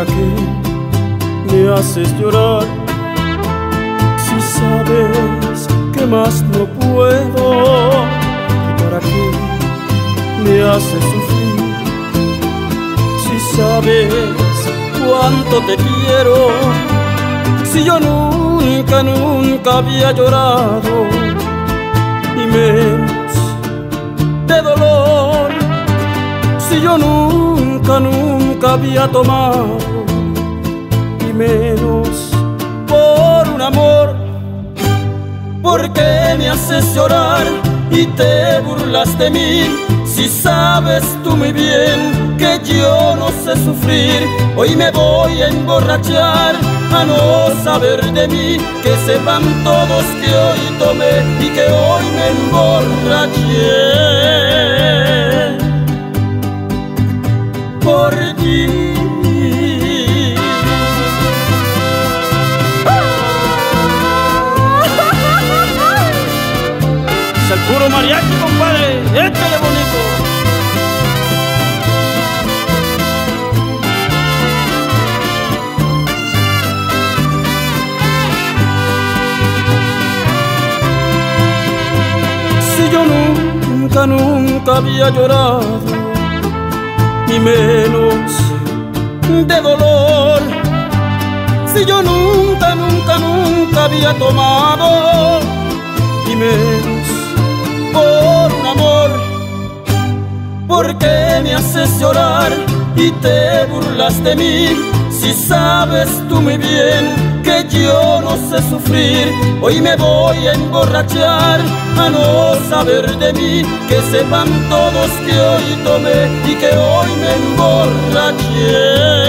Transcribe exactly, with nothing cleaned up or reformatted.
qué me haces llorar? Si sabes que más no puedo. ¿Y para qué me haces sufrir? Si sabes cuánto te quiero. Si yo nunca, nunca había llorado, y menos de dolor. Si yo nunca, nunca había tomado, y menos por un amor. ¿Por qué me haces llorar y te burlas de mí? Si sabes tú muy bien que yo no sé sufrir. Hoy me voy a emborrachar a no saber de mí. Que sepan todos que hoy tomé y que hoy me emborraché por ti. Es el puro mariachi, compadre, échale bonito. Si yo nunca, nunca había llorado, ni menos de dolor. Si yo nunca, nunca, nunca había tomado, ni menos por un amor. ¿Por qué me haces llorar y te burlas de mí? Si sabes tú muy bien que yo no sé sufrir. Hoy me voy a emborrachar a no saber de mí. Que sepan todos que hoy tomé y que hoy me emborraché